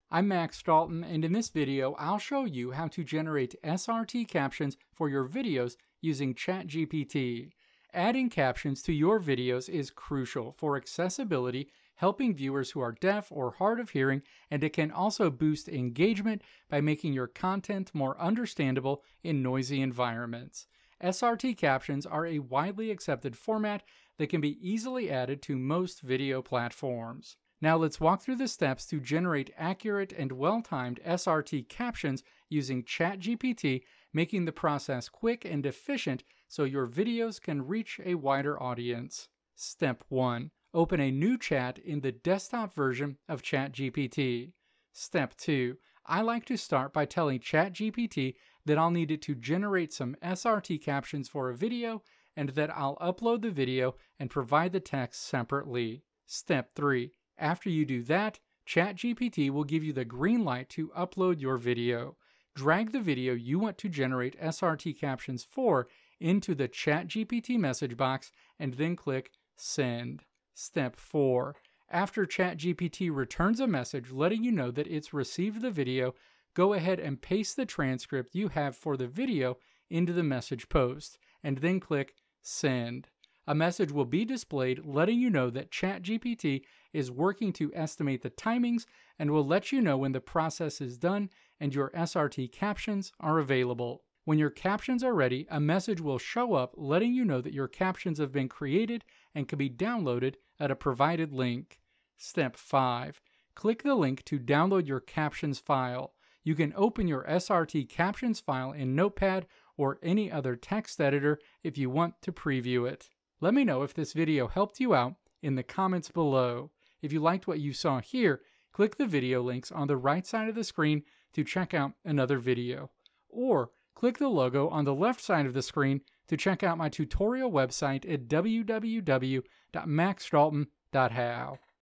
I'm Max Dalton, and in this video, I'll show you how to generate SRT captions for your videos using ChatGPT. Adding captions to your videos is crucial for accessibility, helping viewers who are deaf or hard of hearing, and it can also boost engagement by making your content more understandable in noisy environments. SRT captions are a widely accepted format that can be easily added to most video platforms. Now let's walk through the steps to generate accurate and well-timed SRT captions using ChatGPT, making the process quick and efficient so your videos can reach a wider audience. Step 1. Open a new chat in the desktop version of ChatGPT. Step 2. I like to start by telling ChatGPT that I'll need it to generate some SRT captions for a video and that I'll upload the video and provide the text separately. Step 3. After you do that, ChatGPT will give you the green light to upload your video. Drag the video you want to generate SRT captions for into the ChatGPT message box and then click Send. Step 4. After ChatGPT returns a message letting you know that it's received the video, go ahead and paste the transcript you have for the video into the message post, and then click Send. A message will be displayed letting you know that ChatGPT is working to estimate the timings and will let you know when the process is done and your SRT captions are available. When your captions are ready, a message will show up letting you know that your captions have been created and can be downloaded at a provided link. Step 5. Click the link to download your captions file. You can open your SRT captions file in Notepad or any other text editor if you want to preview it. Let me know if this video helped you out in the comments below. If you liked what you saw here, click the video links on the right side of the screen to check out another video. Or click the logo on the left side of the screen to check out my tutorial website at www.maxdalton.how.